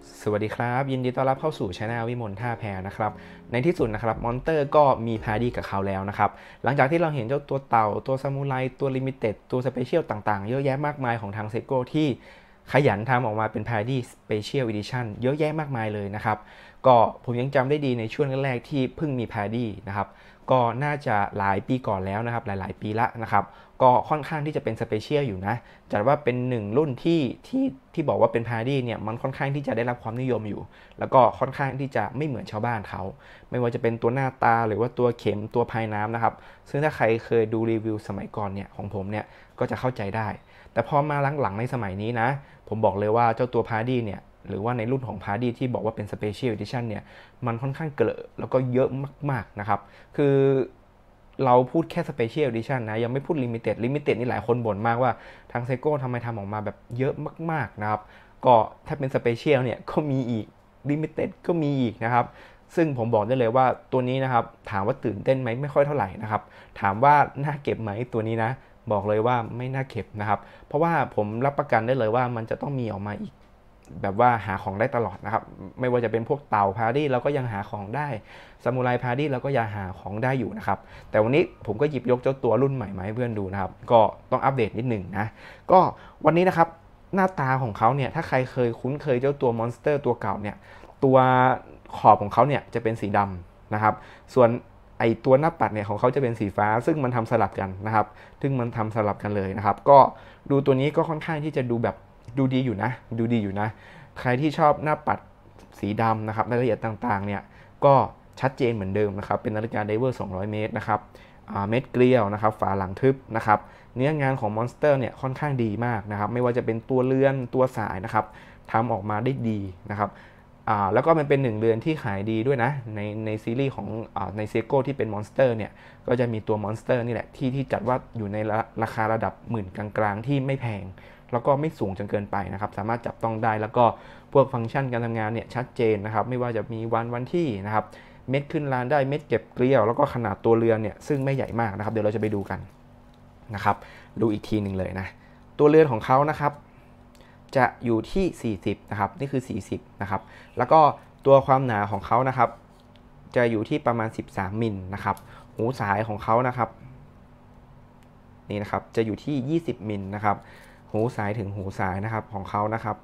สวัสดีครับยินดีต้อนรับเข้าสู่ช anel วิมลท่าแพนะครับในที่สุดนะครับมอนเตอร์ก็มีพาร์ดี้กับเขาแล้วนะครับหลังจากที่เราเห็นเจ้าตัวเต่าตัวซามูไรตัวลิมิเต็ดตัวสเปเชียลต่างๆเยอะแยะมากมายของทางเซโก้ที่ขยันทำออกมาเป็นพาร์ดี้สเปเชียลอีดิชั่นเยอะแยะมากมายเลยนะครับก็ผมยังจำได้ดีในช่วงแรกๆที่เพิ่งมีพาร์ดี้นะครับก็น่าจะหลายปีก่อนแล้วนะครับหลายๆปีละนะครับก็ค่อนข้างที่จะเป็นสเปเชียลอยู่นะจัดว่าเป็นหนึ่งรุ่นที่บอกว่าเป็นพาร์ดี้เนี่ยมันค่อนข้างที่จะได้รับความนิยมอยู่แล้วก็ค่อนข้างที่จะไม่เหมือนชาวบ้านเขาไม่ว่าจะเป็นตัวหน้าตาหรือว่าตัวเข็มตัวพายน้ำนะครับซึ่งถ้าใครเคยดูรีวิวสมัยก่อนเนี่ยของผมเนี่ยก็จะเข้าใจได้แต่พอมาหลังๆในสมัยนี้นะผมบอกเลยว่าเจ้าตัวพาร์ดี้เนี่ยหรือว่าในรุ่นของพาร์ดี้ที่บอกว่าเป็นสเปเชียลอีดิชั่นเนี่ยมันค่อนข้างเกลอะแล้วก็เยอะมากๆนะครับคือเราพูดแค่ Special Edition นะยังไม่พูด Limited นี่หลายคนบ่นมากว่าทางเซโก้ทำไมทำออกมาแบบเยอะมากๆนะครับก็ถ้าเป็น Special เนี่ยก็มีอีก Limited ก็มีอีกนะครับซึ่งผมบอกได้เลยว่าตัวนี้นะครับถามว่าตื่นเต้นไหมไม่ค่อยเท่าไหร่นะครับถามว่าน่าเก็บไหมตัวนี้นะบอกเลยว่าไม่น่าเก็บนะครับเพราะว่าผมรับประกันได้เลยว่ามันจะต้องมีออกมาอีกแบบว่าหาของได้ตลอดนะครับไม่ว่าจะเป็นพวกเต่าพาร์ดี้เราก็ยังหาของได้ซามูไรพาร์ดี้เราก็ยังหาของได้อยู่นะครับแต่วันนี้ผมก็หยิบยกเจ้าตัวรุ่นใหม่มาให้เพื่อนดูนะครับก็ต้องอัปเดตนิดหนึ่งนะก็วันนี้นะครับหน้าตาของเขาเนี่ยถ้าใครเคยคุ้นเคยเจ้าตัวมอนสเตอร์ตัวเก่าเนี่ยตัวขอบของเขาเนี่ยจะเป็นสีดำนะครับส่วนไอตัวหน้าปัดเนี่ยของเขาจะเป็นสีฟ้าซึ่งมันทำสลับกันนะครับซึ่งมันทำสลับกันเลยนะครับก็ดูตัวนี้ก็ค่อนข้างที่จะดูแบบดูดีอยู่นะดูดีอยู่นะใครที่ชอบหน้าปัดสีดำนะครับรายละเอียดต่างๆเนี่ยก็ชัดเจนเหมือนเดิมนะครับเป็นนาฬิกาไดเวอร์200เมตรนะครับเม็ดเกลียวนะครับฝาหลังทึบนะครับเนื้องานของมอนสเตอร์เนี่ยค่อนข้างดีมากนะครับไม่ว่าจะเป็นตัวเรือนตัวสายนะครับทำออกมาได้ดีนะครับแล้วก็มันเป็นหนึ่งเรือนที่ขายดีด้วยนะในซีรีส์ของในเซโก้ที่เป็นมอนสเตอร์เนี่ยก็จะมีตัวมอนสเตอร์นี่แหละที่จัดว่าอยู่ในราคาระดับหมื่นกลางๆที่ไม่แพงแล้วก็ไม่สูงจนเกินไปนะครับสามารถจับต้องได้แล้วก็พวกฟังก์ชันการทำงานเนี่ยชัดเจนนะครับไม่ว่าจะมีวันที่นะครับเม็ดขึ้นลานได้เม็ดเก็บเกลียวแล้วก็ขนาดตัวเรือนเนี่ยซึ่งไม่ใหญ่มากนะครับเดี๋ยวเราจะไปดูกันนะครับดูอีกทีหนึ่งเลยนะตัวเรือนของเขานะครับจะอยู่ที่40นะครับนี่คือ40นะครับแล้วก็ตัวความหนาของเขานะครับจะอยู่ที่ประมาณ13มิลนะครับหูสายของเขานะครับนี่นะครับจะอยู่ที่20มิลนะครับหูสายถึงหูสายนะครับของเขานะครับ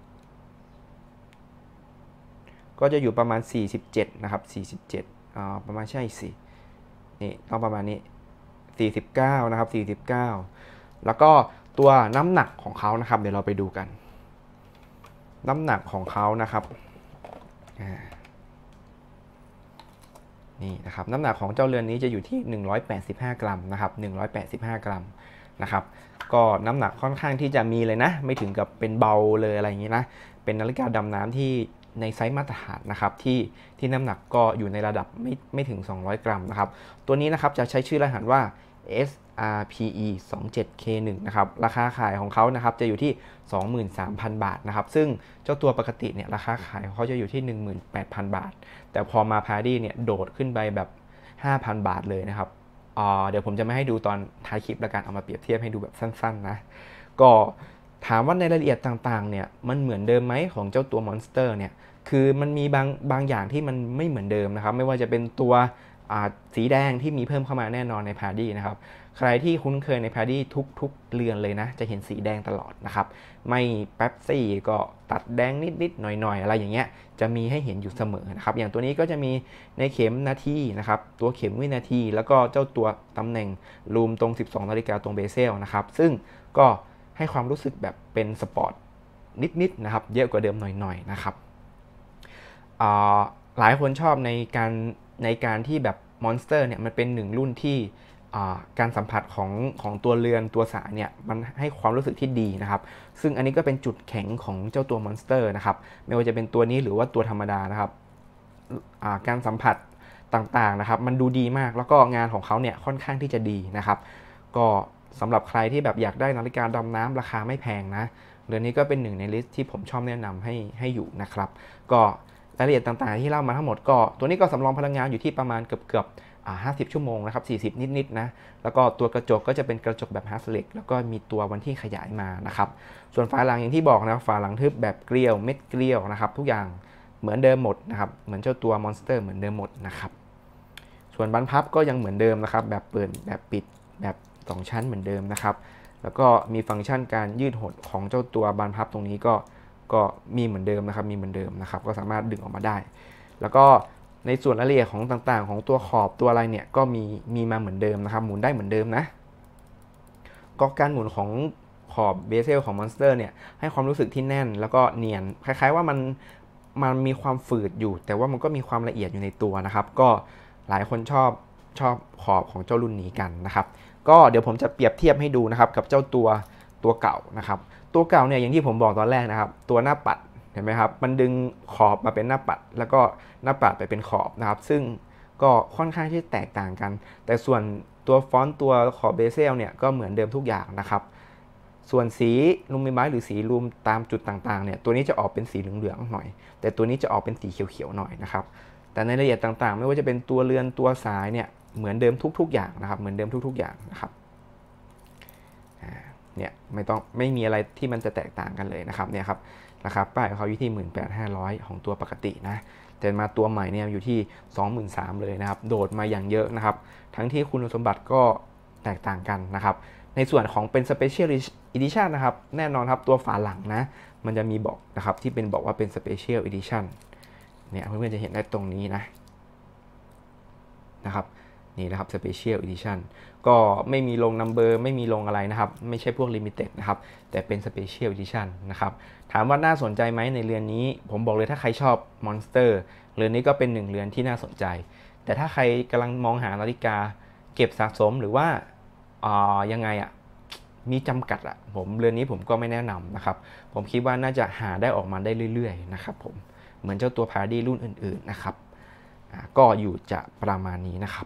ก็จะอยู่ประมาณ47นะครับ47ประมาณใช่สินี่ต้องประมาณนี้49นะครับ49แล้วก็ตัวน้ำหนักของเขานะครับเดี๋ยวเราไปดูกันน้ำหนักของเขานะครับนี่นะครับน้ำหนักของเจ้าเรือนนี้จะอยู่ที่185กรัมนะครับ185กรัมนะครับก็น้ำหนักค่อนข้างที่จะมีเลยนะไม่ถึงกับเป็นเบาเลยอะไรอย่างนี้นะเป็นนาฬิกาดำน้ำที่ในไซส์มาตรฐานนะครับที่น้ำหนักก็อยู่ในระดับไม่ถึง200กรัมนะครับตัวนี้นะครับจะใช้ชื่อรหัสว่า SRPE 27K1 นะครับราคาขายของเขานะครับจะอยู่ที่ 23,000 บาทนะครับซึ่งเจ้าตัวปกติเนี่ยราคาขายของเขาจะอยู่ที่ 18,000 บาทแต่พอมาพาร์ดี้เนี่ยโดดขึ้นไปแบบ 5,000 บาทเลยนะครับเดี๋ยวผมจะไม่ให้ดูตอนท้ายคลิปแล้วกันเอามาเปรียบเทียบให้ดูแบบสั้นๆนะก็ถามว่าในรายละเอียดต่างๆเนี่ยมันเหมือนเดิมไหมของเจ้าตัวมอนสเตอร์เนี่ยคือมันมีบางอย่างที่มันไม่เหมือนเดิมนะครับไม่ว่าจะเป็นตัวสีแดงที่มีเพิ่มเข้ามาแน่นอนในพาร์ดี้นะครับใครที่คุ้นเคยในพาร์ดี้ทุกเรือนเลยนะจะเห็นสีแดงตลอดนะครับไม่แป๊บซี่ก็ตัดแดงนิดๆหน่อยๆอะไรอย่างเงี้ยจะมีให้เห็นอยู่เสมอนะครับอย่างตัวนี้ก็จะมีในเข็มนาทีนะครับตัวเข็มวินาทีแล้วก็เจ้าตัวตำแหน่งลูมตรง12นาฬิกาตรงเบเซลนะครับซึ่งก็ให้ความรู้สึกแบบเป็นสปอร์ตนิดๆนะครับเยอะกว่าเดิมหน่อยๆนะครับหลายคนชอบในการที่แบบมอนสเตอร์เนี่ยมันเป็นหนึ่งรุ่นที่การสัมผัสของตัวเรือนตัวสายเนี่ยมันให้ความรู้สึกที่ดีนะครับซึ่งอันนี้ก็เป็นจุดแข็งของเจ้าตัวมอนสเตอร์นะครับไม่ว่าจะเป็นตัวนี้หรือว่าตัวธรรมดานะครับการสัมผัสต่างๆนะครับมันดูดีมากแล้วก็งานของเขาเนี่ยค่อนข้างที่จะดีนะครับก็สำหรับใครที่แบบอยากได้นาฬิกาดำน้ำราคาไม่แพงนะเรือนนี้ก็เป็นหนึ่งในลิสต์ที่ผมชอบแนะนำให้อยู่นะครับก็รายละเอียดต่างๆที่เล่ามาทั้งหมดก็ตัวนี้ก็สำรองพลังงานอยู่ที่ประมาณเกือบ 50 ชั่วโมงนะครับ40นิดๆนะแล้วก็ตัวกระจกก็จะเป็นกระจกแบบฮาร์ดเล็กแล้วก็มีตัววันที่ขยายมานะครับส่วนฝาหลังอย่างที่บอกนะฝาหลังทึบแบบเกลียวเม็ดเกลียวนะครับทุกอย่างเหมือนเดิมหมดนะครับเหมือนเจ้าตัวมอนสเตอร์เหมือนเดิมหมดนะครับส่วนบานพับก็ยังเหมือนเดิมนะครับแบบเปิดแบบปิดแบบ2ชั้นเหมือนเดิมนะครับแล้วก็มีฟังก์ชันการยืดหดของเจ้าตัวบานพับตรงนี้ก็มีเหมือนเดิมนะครับมีเหมือนเดิมนะครับก็สามารถดึงออกมาได้แล้วก็ในส่วนรายละเอียดของต่างๆของตัวขอบตัวอะไรเนี่ยก็มีมาเหมือนเดิมนะครับหมุนได้เหมือนเดิมนะก็การหมุนของขอบเบเซลของ Monster เนี่ยให้ความรู้สึกที่แน่นแล้วก็เนียนคล้ายๆว่ามันมีความฝืดอยู่แต่ว่ามันก็มีความละเอียดอยู่ในตัวนะครับก็หลายคนชอบขอบของเจ้ารุ่นนี้กันนะครับก็เดี๋ยวผมจะเปรียบเทียบให้ดูนะครับกับเจ้าตัวเก่านะครับตัวเก่าเนี่ยอย่างที่ผมบอกตอนแรกนะครับตัวหน้าปัดเห็นไหมครับมันดึงขอบมาเป็นหน้าปัดแล้วก็หน้าปัดไปเป็นขอบนะครับซึ่งก็ค่อนข้างที่แตกต่างกันแต่ส่วนตัวฟอนต์ตัวขอบเบเซลเนี่ยก็เหมือนเดิมทุกอย่างนะครับส่วนสีลูมิไบต์หรือสีลูมตามจุดต่างๆเนี่ยตัวนี้จะออกเป็นสีเหลืองๆหน่อยแต่ตัวนี้จะออกเป็นสีเขียวๆหน่อยนะครับแต่ในรายละเอียดต่างๆไม่ว่าจะเป็นตัวเรือนตัวสายเนี่ยเหมือนเดิมทุกๆอย่างนะครับเหมือนเดิมทุกๆอย่างนะครับเนี่ยไม่มีอะไรที่มันจะแตกต่างกันเลยนะครับเนี่ยครับราคาป้ายของเขาอยู่ที่ 18,500 ของตัวปกตินะแต่มาตัวใหม่เนี่ยอยู่ที่ 23,000 เลยนะครับโดดมาอย่างเยอะนะครับทั้งที่คุณสมบัติก็แตกต่างกันนะครับในส่วนของเป็น Special Edition นะครับแน่นอนครับตัวฝาหลังนะมันจะมีบอกนะครับที่เป็นบอกว่าเป็น Special Edition เนี่ยเพื่อนๆจะเห็นได้ตรงนี้นะครับนี่นะครับ Special Edition ก็ไม่มีลง Number ไม่มีลงอะไรนะครับไม่ใช่พวก Limited นะครับแต่เป็น Special Edition นะครับถามว่าน่าสนใจไหมในเรือนนี้ผมบอกเลยถ้าใครชอบ Monster เรือนนี้ก็เป็นหนึ่งเรือนที่น่าสนใจแต่ถ้าใครกำลังมองหานาฬิกาเก็บสะสมหรือว่ายังไงมีจำกัดผมเรือนนี้ผมก็ไม่แนะนำนะครับผมคิดว่าน่าจะหาได้ออกมาได้เรื่อยๆนะครับผมเหมือนเจ้าตัว Parady รุ่นอื่นๆนะครับก็อยู่จะประมาณนี้นะครับ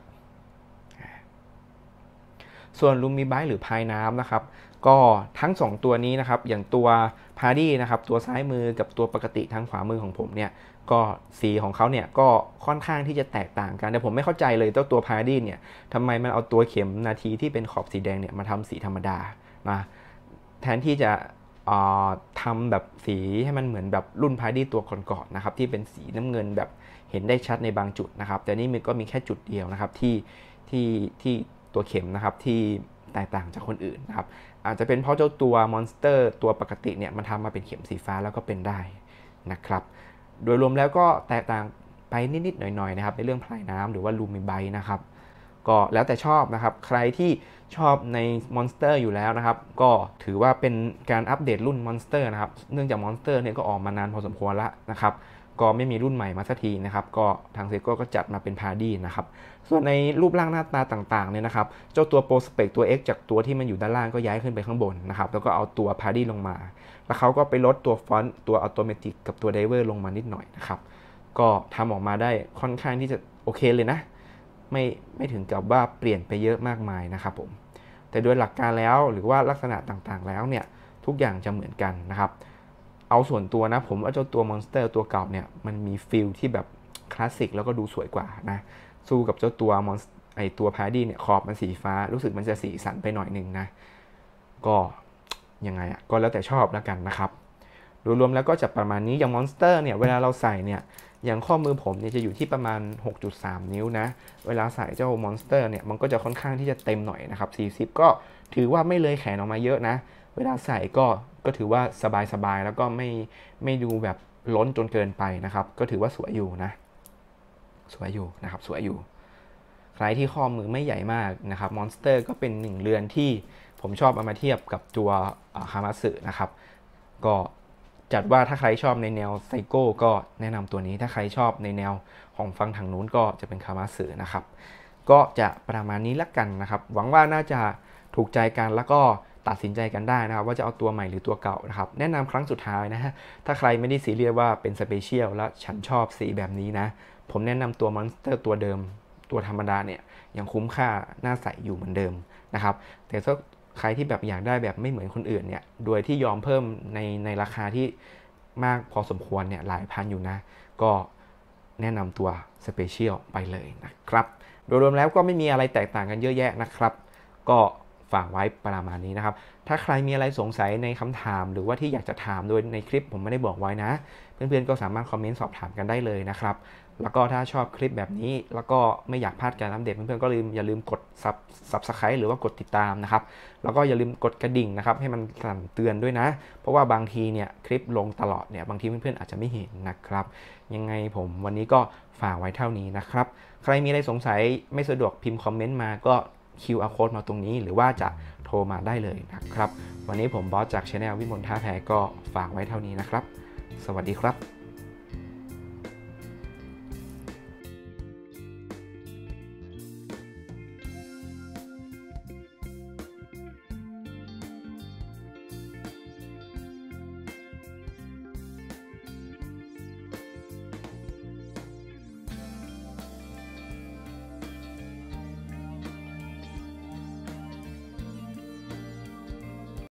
ส่วนลูมิไบต์หรือพายน้ำนะครับก็ทั้ง2ตัวนี้นะครับอย่างตัวพาร์ดี้นะครับตัวซ้ายมือกับตัวปกติทางขวามือของผมเนี่ยก็สีของเขาเนี่ยก็ค่อนข้างที่จะแตกต่างกันแต่ผมไม่เข้าใจเลยตัวพาร์ดี้เนี่ยทำไมมันเอาตัวเข็มนาทีที่เป็นขอบสีแดงเนี่ยมาทำสีธรรมดานะแทนที่จะทำแบบสีให้มันเหมือนแบบรุ่นพาร์ดี้ตัวก่อนๆนะครับที่เป็นสีน้ำเงินแบบเห็นได้ชัดในบางจุดนะครับแต่นี่มันก็มีแค่จุดเดียวนะครับที่ตัวเข็มนะครับที่แตกต่างจากคนอื่นนะครับอาจจะเป็นเพราะเจ้าตัวมอนสเตอร์ตัวปกติเนี่ยมันทำมาเป็นเข็มสีฟ้าแล้วก็เป็นได้นะครับโดยรวมแล้วก็แตกต่างไปนิดๆหน่อยๆนะครับในเรื่องพลายน้ำหรือว่าลูมิไบต์นะครับก็แล้วแต่ชอบนะครับใครที่ชอบในมอนสเตอร์อยู่แล้วนะครับก็ถือว่าเป็นการอัปเดตรุ่นมอนสเตอร์นะครับเนื่องจากมอนสเตอร์เนี่ยก็ออกมานานพอสมควรแล้วนะครับก็ไม่มีรุ่นใหม่มาสักทีนะครับก็ทางเซโก้ก็จัดมาเป็นพาร์ดี้นะครับส่วนในรูปร่างหน้าตาต่างๆเนี่ยนะครับเจ้าตัวโปรสเปกตัว X จากตัวที่มันอยู่ด้านล่างก็ย้ายขึ้นไปข้างบนนะครับแล้วก็เอาตัวพาร์ดี้ลงมาแล้วเขาก็ไปลดตัวฟอนต์ตัวอัตโนมัติกับตัวไดเวอร์ลงมานิดหน่อยนะครับก็ทำออกมาได้ค่อนข้างที่จะโอเคเลยนะไม่ถึงกับว่าเปลี่ยนไปเยอะมากมายนะครับผมแต่โดยหลักการแล้วหรือว่าลักษณะต่างๆแล้วเนี่ยทุกอย่างจะเหมือนกันนะครับเอาส่วนตัวนะผมว่าเจ้าตัวมอนสเตอร์ตัวเก่าเนี่ยมันมีฟีลที่แบบคลาสสิกแล้วก็ดูสวยกว่านะสู้กับเจ้าตัวตัวพาร์ดี้เนี่ยขอบมันสีฟ้ารู้สึกมันจะสีสันไปหน่อยนึงนะก็ยังไงก็แล้วแต่ชอบแล้วกันนะครับโดยรวมแล้วก็จะประมาณนี้อย่างมอนสเตอร์เนี่ยเวลาเราใส่เนี่ยอย่างข้อมือผมเนี่ยจะอยู่ที่ประมาณ 6.3 นิ้วนะเวลาใส่เจ้ามอนสเตอร์เนี่ยมันก็จะค่อนข้างที่จะเต็มหน่อยนะครับ40ก็ถือว่าไม่เลยแขนออกมาเยอะนะเวลาใส่ก็ถือว่าสบายๆแล้วก็ไม่ดูแบบล้นจนเกินไปนะครับก็ถือว่าสวยอยู่นะสวยอยู่นะครับสวยอยู่ใครที่ข้อมือไม่ใหญ่มากนะครับมอนสเตอร์ก็เป็นหนึ่งเรือนที่ผมชอบเอามาเทียบกับตัวคามาสึนะครับก็จัดว่าถ้าใครชอบในแนวไซโก้ก็แนะนำตัวนี้ถ้าใครชอบในแนวของฟังทางนู้นก็จะเป็นคามาสึนะครับก็จะประมาณนี้ละกันนะครับหวังว่าน่าจะถูกใจกันแล้วก็ตัดสินใจกันได้นะครับว่าจะเอาตัวใหม่หรือตัวเก่านะครับแนะนำครั้งสุดท้ายนะฮะถ้าใครไม่ได้ซีเรียสว่าเป็นสเปเชียลและฉันชอบสีแบบนี้นะผมแนะนำตัวมอนสเตอร์ตัวเดิมตัวธรรมดาเนี่ยยังคุ้มค่าน่าใส่อยู่เหมือนเดิมนะครับแต่ถ้าใครที่แบบอยากได้แบบไม่เหมือนคนอื่นเนี่ยโดยที่ยอมเพิ่มในราคาที่มากพอสมควรเนี่ยหลายพันอยู่นะก็แนะนำตัวสเปเชียลไปเลยนะครับโดยรวมแล้วก็ไม่มีอะไรแตกต่างกันเยอะแยะนะครับก็ฝากไว้ประมาณนี้นะครับถ้าใครมีอะไรสงสัยในคำถามหรือว่าที่อยากจะถามโดยในคลิปผมไม่ได้บอกไว้นะเพื่อนๆก็สามารถคอมเมนต์สอบถามกันได้เลยนะครับแล้วก็ถ้าชอบคลิปแบบนี้แล้วก็ไม่อยากพลาดการอัปเดตเพื่อนๆก็อย่าลืมกด Subscribe หรือว่ากดติดตามนะครับแล้วก็อย่าลืมกดกระดิ่งนะครับให้มันสั่นเตือนด้วยนะเพราะว่าบางทีเนี่ยคลิปลงตลอดเนี่ยบางทีเพื่อนๆอาจจะไม่เห็นนะครับยังไงผมวันนี้ก็ฝากไว้เท่านี้นะครับใครมีอะไรสงสัยไม่สะดวกพิมพ์คอมเมนต์มาก็ QR Code มาตรงนี้หรือว่าจะโทรมาได้เลยนะครับวันนี้ผมบอสจาก Channel วิมลท่าแพก็ฝากไว้เท่านี้นะครับสวัสดีครับ